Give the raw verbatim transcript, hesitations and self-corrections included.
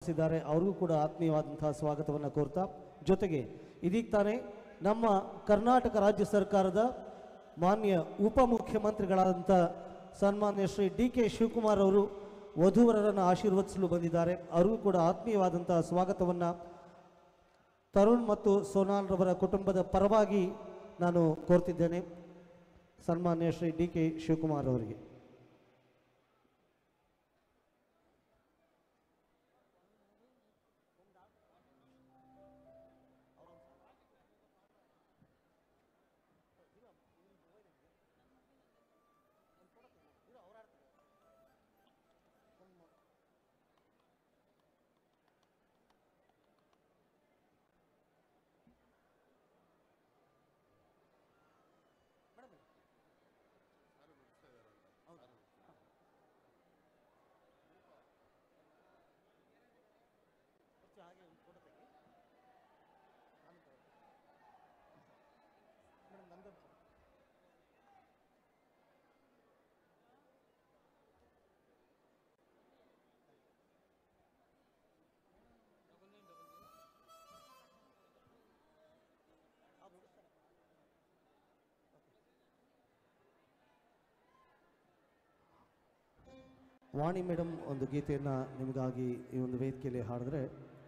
ಆಗಮಿಸಿದ್ದಾರೆ. ಅವ್ರಿಗೂ ಕೂಡ ಆತ್ಮೀಯವಾದಂತಹ ಸ್ವಾಗತವನ್ನು ಕೋರ್ತಾ, ಜೊತೆಗೆ ಇದೀಗ ತಾನೇ ನಮ್ಮ ಕರ್ನಾಟಕ ರಾಜ್ಯ ಸರ್ಕಾರದ ಮಾನ್ಯ ಉಪಮುಖ್ಯಮಂತ್ರಿಗಳಾದಂಥ ಸನ್ಮಾನ್ಯ ಶ್ರೀ ಡಿ ಕೆ ಶಿವಕುಮಾರ್ ಅವರು ವಧುವರರನ್ನು ಆಶೀರ್ವದಿಸಲು ಬಂದಿದ್ದಾರೆ. ಅವ್ರಿಗೂ ಕೂಡ ಆತ್ಮೀಯವಾದಂತಹ ಸ್ವಾಗತವನ್ನು ತರುಣ್ ಮತ್ತು ಸೋನಾಲ್ ರವರ ಕುಟುಂಬದ ಪರವಾಗಿ ನಾನು ಕೋರ್ತಿದ್ದೇನೆ. ಸನ್ಮಾನ್ಯ ಶ್ರೀ ಡಿ ಕೆ ಶಿವಕುಮಾರ್ ಅವರಿಗೆ ವಾಣಿ ಮೇಡಮ್ ಒಂದು ಗೀತೆಯನ್ನು ನಿಮಗಾಗಿ ಈ ಒಂದು ವೇದಿಕೆಯಲ್ಲಿ ಹಾಡಿದ್ರೆ